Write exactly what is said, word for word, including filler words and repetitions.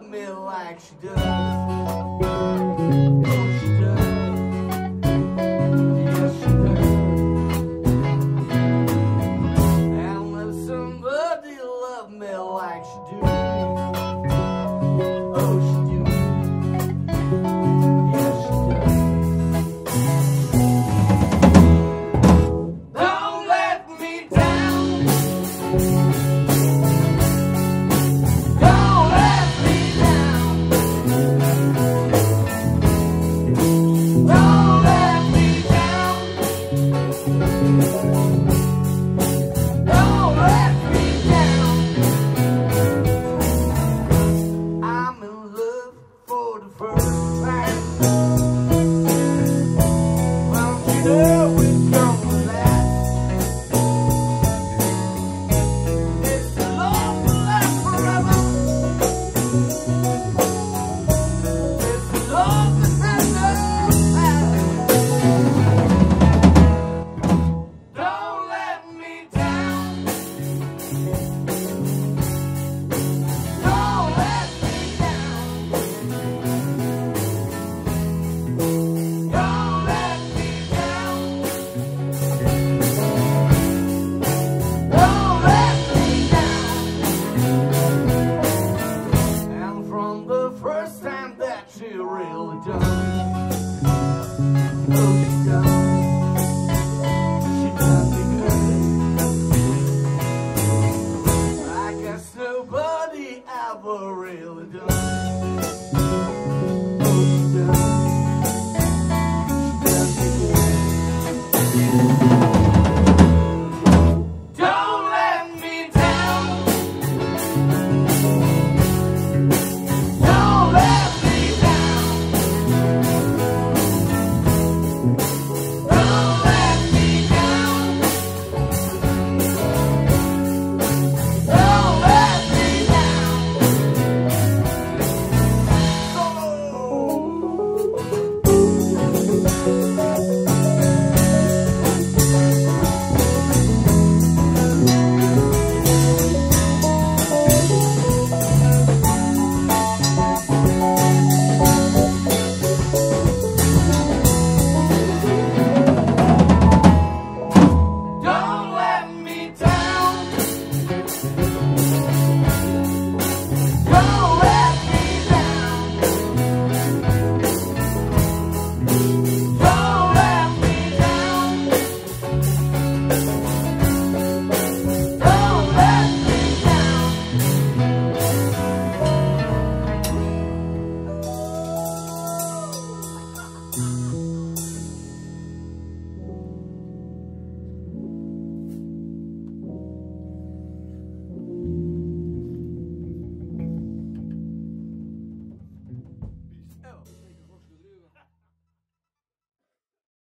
love me like she does. Oh, she does. Yes, she does. And let somebody love me like she does. Oh, she does. Yes, she does. Don't let me down. Don't let me down. Don't let me down. Don't let me down. I'm in love for the first time. Well, you know it's gonna last. It's a love will last forever. It's a love that has no past. Don't let me down. Don't let me down. Don't let me down. Don't let me down. And from the first time that she really done, oh, she done, she done me good. I guess nobody ever really done. Oh, she done, she done me good. Don't let me down.